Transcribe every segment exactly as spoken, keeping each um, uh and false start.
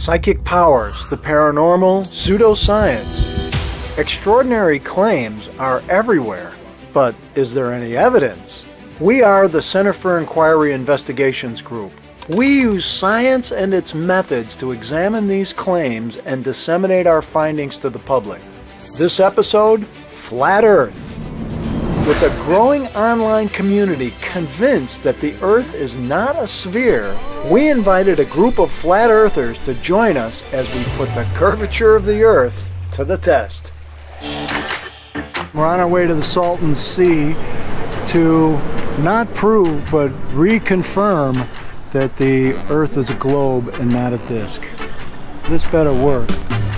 psychic powers, the paranormal, pseudoscience. Extraordinary claims are everywhere, but is there any evidence? We are the Center for Inquiry Investigations Group. We use science and its methods to examine these claims and disseminate our findings to the public. This episode, Flat Earth. With a growing online community convinced that the Earth is not a sphere, we invited a group of flat earthers to join us as we put the curvature of the Earth to the test. We're on our way to the Salton Sea to not prove but reconfirm that the Earth is a globe and not a disc. This better work.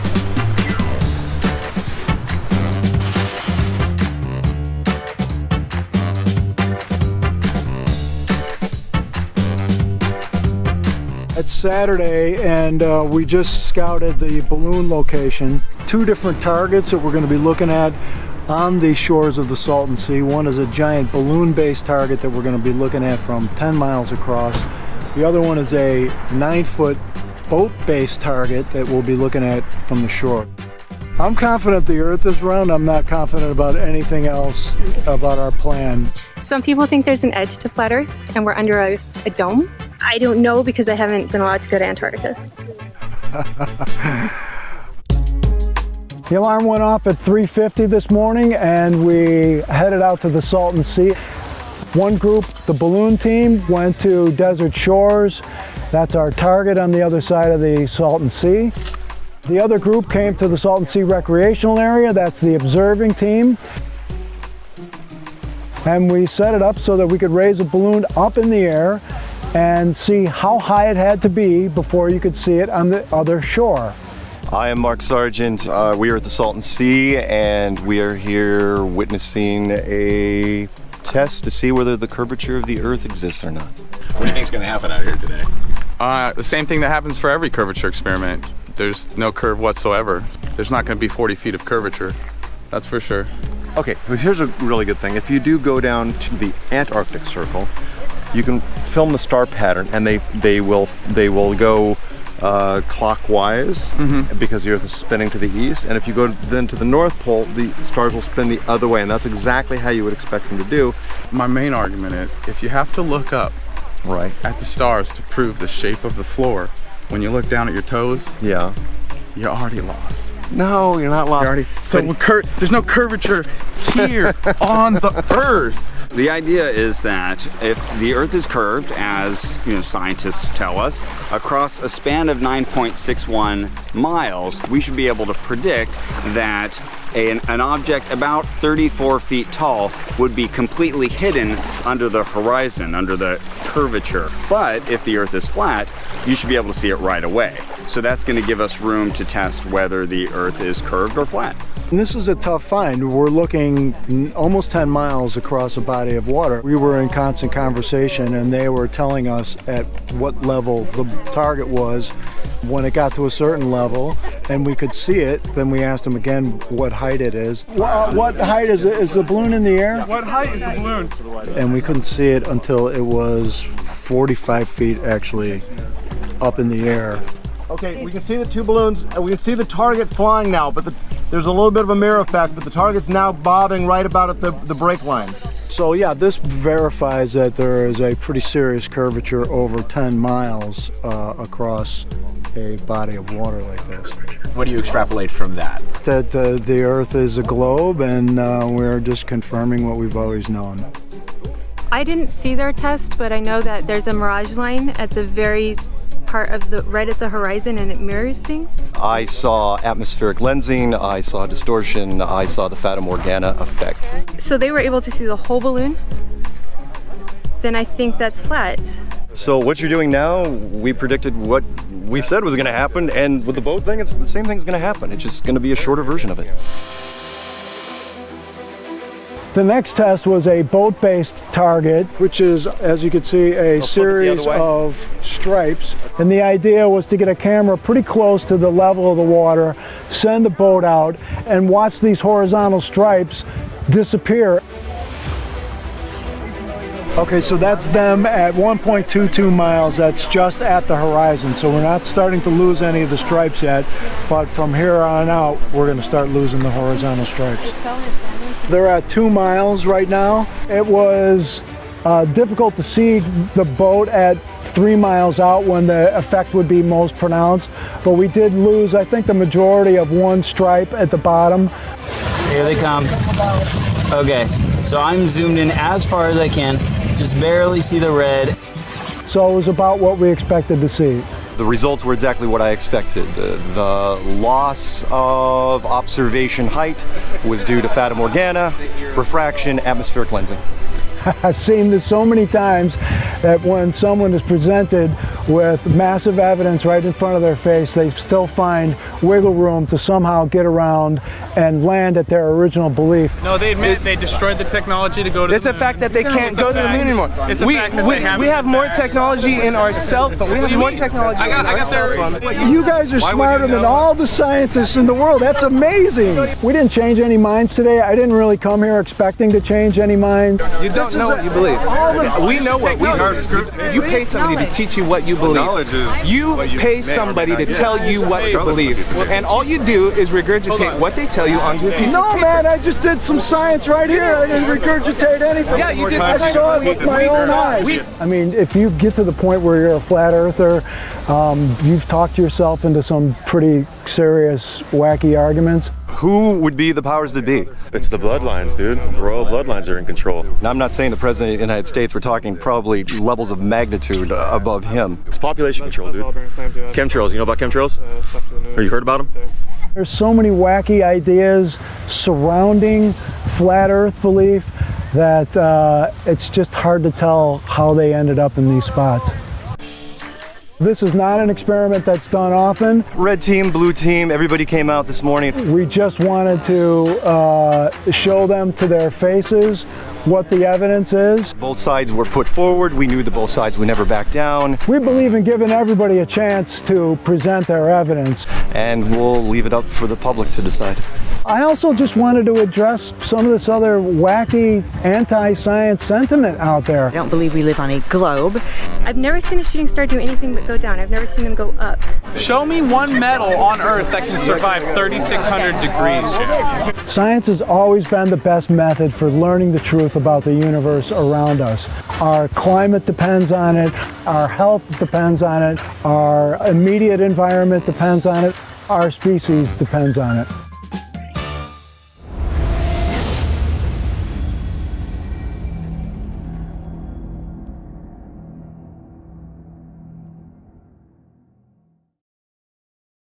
It's Saturday and uh, we just scouted the balloon location. Two different targets that we're going to be looking at on the shores of the Salton Sea. One is a giant balloon-based target that we're going to be looking at from ten miles across. The other one is a nine-foot boat-based target that we'll be looking at from the shore. I'm confident the Earth is round. I'm not confident about anything else about our plan. Some people think there's an edge to flat Earth and we're under a, a dome. I don't know because I haven't been allowed to go to Antarctica. The alarm went off at three fifty this morning and we headed out to the Salton Sea. One group, the balloon team, went to Desert Shores. That's our target on the other side of the Salton Sea. The other group came to the Salton Sea Recreational Area. That's the observing team. And we set it up so that we could raise a balloon up in the air and see how high it had to be before you could see it on the other shore. I am Mark Sargent. Uh, we are at the Salton Sea and we are here witnessing a test to see whether the curvature of the Earth exists or not. What do you think is going to happen out here today? Uh, the same thing that happens for every curvature experiment. There's no curve whatsoever. There's not going to be forty feet of curvature, that's for sure. Okay, but here's a really good thing. If you do go down to the Antarctic Circle, you can film the star pattern, and they they will they will go uh, clockwise mm-hmm. because the Earth is spinning to the east. And if you go then to the North Pole, the stars will spin the other way, and that's exactly how you would expect them to do. My main argument is if you have to look up right at the stars to prove the shape of the floor, when you look down at your toes, yeah, you're already lost. No, you're not lost. You're already, so but, cur there's no curvature here on the Earth. The idea is that if the Earth is curved, as you know, scientists tell us, across a span of nine point six one miles, we should be able to predict that a, an object about thirty-four feet tall would be completely hidden under the horizon, under the curvature. But if the Earth is flat, you should be able to see it right away. So that's going to give us room to test whether the Earth is curved or flat. And this is a tough find. We're looking almost ten miles across a body of water. We were in constant conversation and they were telling us at what level the target was. When it got to a certain level and we could see it, then we asked them again what height it is. What, what height is it? Is the balloon in the air? What height is the balloon? And we couldn't see it until it was forty-five feet actually up in the air. Okay, we can see the two balloons, and we can see the target flying now, but the, there's a little bit of a mirror effect, but the target's now bobbing right about at the, the break line. So yeah, this verifies that there is a pretty serious curvature over ten miles uh, across a body of water like this. What do you extrapolate from that? That uh, the Earth is a globe, and uh, we're just confirming what we've always known. I didn't see their test, but I know that there's a mirage line at the very part of the, right at the horizon, and it mirrors things. I saw atmospheric lensing, I saw distortion, I saw the Fata Morgana effect. So they were able to see the whole balloon? Then I think that's flat. So what you're doing now, we predicted what we said was going to happen, and with the boat thing, it's the same thing's going to happen. It's just going to be a shorter version of it. The next test was a boat-based target, which is, as you can see, a series of stripes. And the idea was to get a camera pretty close to the level of the water, send the boat out, and watch these horizontal stripes disappear. Okay, so that's them at one point two two miles. That's just at the horizon. So we're not starting to lose any of the stripes yet, but from here on out, we're going to start losing the horizontal stripes. They're at two miles right now. It was uh, difficult to see the boat at three miles out when the effect would be most pronounced, but we did lose, I think, the majority of one stripe at the bottom. Here they come. Okay, so I'm zoomed in as far as I can, just barely see the red. So it was about what we expected to see. The results were exactly what I expected. Uh, the loss of observation height was due to Fata Morgana, refraction, atmospheric lensing. I've seen this so many times that when someone is presented with massive evidence right in front of their face, they still find wiggle room to somehow get around and land at their original belief. No, they admit they destroyed the technology to go to It's the a moon. fact that they can't go to the moon anymore. It's a we fact that we, they have we have more technology in our cell phone. We have more technology I got- in I our got cell their- phone. You guys are smarter than all the scientists in the world. That's amazing. We didn't change any minds today. I didn't really come here expecting to change any minds. You don't know what you believe. We know what we believe. You pay somebody to teach you what you believe. Knowledge is You what you pay may or may somebody not to get. tell you what to Tell us what believe. you believe. And all you do is regurgitate what they tell you onto a piece No, of paper. man, I just did some science right here. I didn't regurgitate anything. Yeah, you just- I saw it with my own eyes. I mean, if you get to the point where you're a flat earther, um, you've talked yourself into some pretty serious, wacky arguments. Who would be the powers that be? It's the bloodlines, dude. The royal bloodlines are in control. Now, I'm not saying the President of the United States, we're talking probably levels of magnitude uh, above him. It's population control, dude. Chemtrails, you know about chemtrails? Or you heard about them? There's so many wacky ideas surrounding flat earth belief that uh, it's just hard to tell how they ended up in these spots. This is not an experiment that's done often. Red team, blue team, everybody came out this morning. We just wanted to uh, show them to their faces what the evidence is. Both sides were put forward. We knew that both sides would never back down. We believe in giving everybody a chance to present their evidence. And we'll leave it up for the public to decide. I also just wanted to address some of this other wacky anti-science sentiment out there. I don't believe we live on a globe. I've never seen a shooting star do anything but go down. I've never seen them go up. Show me one metal on Earth that can survive thirty-six hundred degrees, Jim. Science has always been the best method for learning the truth about the universe around us. Our climate depends on it, our health depends on it, our immediate environment depends on it, our species depends on it.